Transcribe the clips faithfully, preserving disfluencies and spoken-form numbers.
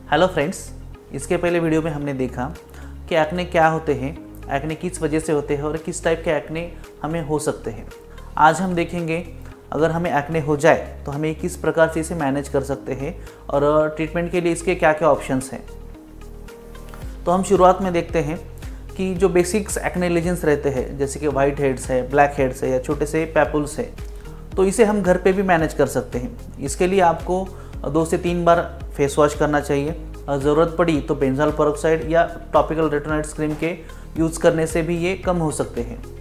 Hello friends, इसके पहले video में हमने देखा कि एक्ने क्या होते हैं, एक्ने किस वजह से होते हैं और किस टाइप के एक्ने हमें हो सकते हैं। आज हम देखेंगे अगर हमें एक्ने हो जाए तो हमें किस प्रकार से इसे मैनेज कर सकते हैं और ट्रीटमेंट के लिए इसके क्या क्या ऑप्शंस हैं। तो हम शुरुआत में देखते हैं कि जो बेसिक्स एक्ने लीजन्स रहते हैं, जैसे कि वाइट हेड्स है, ब्लैक हेड्स है या छोटे से पैपुल्स है, तो इसे हम घर पे भी मैनेज कर सकते हैं। इसके लिए आपको दो से तीन बार फेस वॉश करना चाहिए। ज़रूरत पड़ी तो बेंजोल पेरोक्साइड या टॉपिकल रेटिनॉइड्स क्रीम के यूज़ करने से भी ये कम हो सकते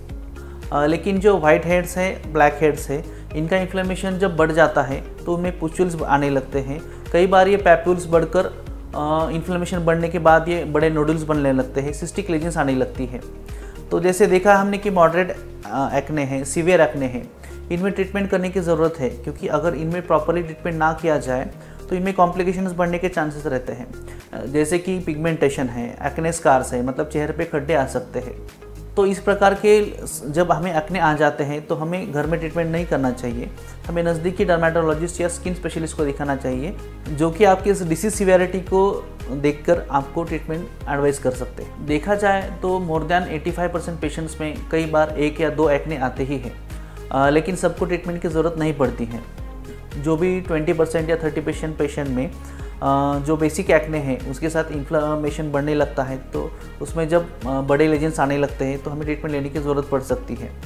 हैं। लेकिन जो वाइट हेड्स है, ब्लैक हेड्स है, इनका इन्फ्लेमेशन जब बढ़ जाता है तो उनमें पुस्टुल्स आने लगते हैं। कई बार ये पैपुल्स बढ़कर इन्फ्लेमेशन बढ़ने के बाद ये बड़े नोडल्स बनने लगते हैं, सिस्टिक लीजन्स आने लगती है। तो जैसे देखा हमने कि मॉडरेट एक्ने है, सीवियर एक्ने है, इनमें ट्रीटमेंट करने की ज़रूरत है, क्योंकि अगर इनमें प्रॉपरली ट्रीटमेंट ना किया जाए तो इनमें कॉम्प्लिकेशंस बढ़ने के चांसेस रहते हैं, जैसे कि पिगमेंटेशन है, एक्ने स्कार्स है, मतलब चेहरे पे खड्डे आ सकते हैं। तो इस प्रकार के जब हमें एक्ने आ जाते हैं तो हमें घर में ट्रीटमेंट नहीं करना चाहिए। हमें नज़दीकी डर्मेटोलॉजिस्ट या स्किन स्पेशलिस्ट को दिखाना चाहिए, जो कि आपकी इस डिसीज सिवियरिटी को देखकर आपको ट्रीटमेंट एडवाइस कर सकते हैं। देखा जाए तो मोर देन पचासी परसेंट पेशेंट्स में कई बार एक या दो एक्ने आते ही हैं, लेकिन सबको ट्रीटमेंट की ज़रूरत नहीं पड़ती है। जो भी बीस परसेंट या तीस परसेंट पेशेंट में जो बेसिक एक्ने है उसके साथ इन्फ्लेमेशन बढ़ने लगता है, तो उसमें जब बड़े लीजन्स आने लगते हैं तो हमें ट्रीटमेंट लेने की ज़रूरत पड़ सकती है।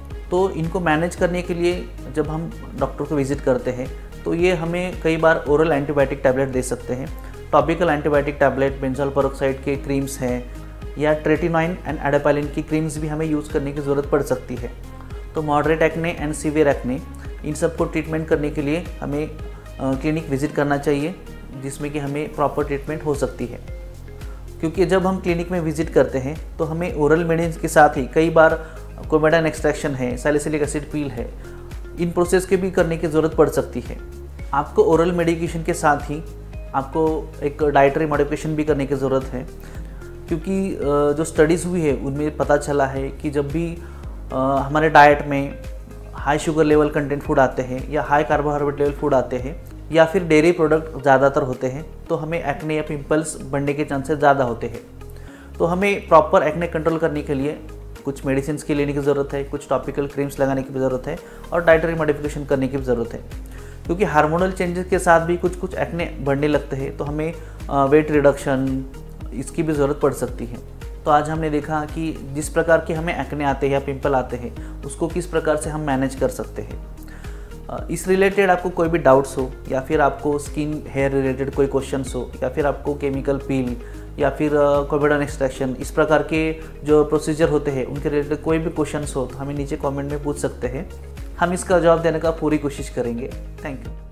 तो इनको मैनेज करने के लिए जब हम डॉक्टर को विजिट करते हैं तो ये हमें कई बार ओरल एंटीबायोटिक टैबलेट दे सकते हैं। Topical antibiotic tablet, benzoyl peroxide के क्रीम्स हैं या ट्रेटिनॉइन एंड एडापाइलिन की क्रीम्स भी हमें यूज़ करने की ज़रूरत पड़ सकती है। तो moderate acne and severe acne, इन सब को ट्रीटमेंट करने के लिए हमें क्लिनिक विज़िट करना चाहिए, जिसमें कि हमें प्रॉपर ट्रीटमेंट हो सकती है। क्योंकि जब हम क्लिनिक में विज़िट करते हैं तो हमें ओरल मेडिसिन के साथ ही कई बार कोमेडाइन एक्सट्रैक्शन है, सैलिसिलिक एसिड पील है, इन प्रोसेस के भी करने की ज़रूरत पड़ सकती है। आपको ओरल मेडिकेशन के साथ ही आपको एक डाइटरी मॉडिफिकेशन भी करने की ज़रूरत है, क्योंकि जो स्टडीज़ हुई है उनमें पता चला है कि जब भी हमारे डाइट में high sugar level content food आते हैं या हाई कार्बोहाइड्रेट लेवल फूड आते हैं या फिर डेयरी प्रोडक्ट ज़्यादातर होते हैं, तो हमें एक्ने या पिंपल्स बढ़ने के चांसेस ज़्यादा होते हैं। तो हमें प्रॉपर एक्ने कंट्रोल करने के लिए कुछ मेडिसिन की लेने की ज़रूरत है, कुछ टॉपिकल क्रीम्स लगाने की ज़रूरत है और डाइटरी मॉडिफिकेशन करने की ज़रूरत है। क्योंकि हार्मोनल चेंजेस के साथ भी कुछ कुछ एक्ने बढ़ने लगते हैं, तो हमें वेट रिडक्शन इसकी भी ज़रूरत पड़ सकती है। तो आज हमने देखा कि जिस प्रकार के हमें एक्ने आते हैं या पिंपल आते हैं उसको किस प्रकार से हम मैनेज कर सकते हैं। इस रिलेटेड आपको कोई भी डाउट्स हो या फिर आपको स्किन हेयर रिलेटेड कोई क्वेश्चंस हो या फिर आपको केमिकल पील या फिर कोमेडाइन एक्सट्रैक्शन, इस प्रकार के जो प्रोसीजर होते हैं उनके रिलेटेड कोई भी क्वेश्चंस हो तो हमें नीचे कमेंट में पूछ सकते हैं। हम इसका जवाब देने का पूरी कोशिश करेंगे। Thank you.